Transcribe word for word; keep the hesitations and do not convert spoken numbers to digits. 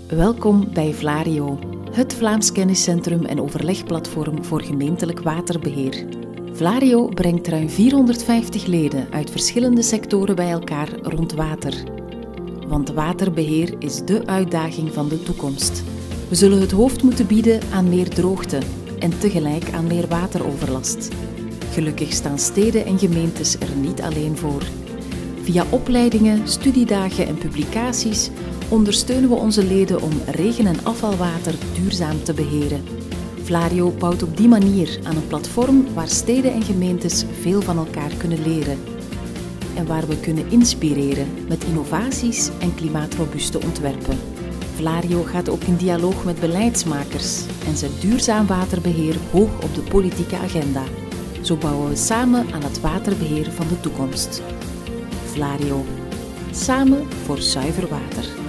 Welkom bij Vlario, het Vlaams kenniscentrum en overlegplatform voor gemeentelijk waterbeheer. Vlario brengt ruim vierhonderdvijftig leden uit verschillende sectoren bij elkaar rond water. Want waterbeheer is dé uitdaging van de toekomst. We zullen het hoofd moeten bieden aan meer droogte en tegelijk aan meer wateroverlast. Gelukkig staan steden en gemeentes er niet alleen voor. Via opleidingen, studiedagen en publicaties ondersteunen we onze leden om regen- en afvalwater duurzaam te beheren. Vlario bouwt op die manier aan een platform waar steden en gemeentes veel van elkaar kunnen leren. En waar we kunnen inspireren met innovaties en klimaatrobuuste ontwerpen. Vlario gaat ook in dialoog met beleidsmakers en zet duurzaam waterbeheer hoog op de politieke agenda. Zo bouwen we samen aan het waterbeheer van de toekomst. Vlario. Samen voor zuiver water.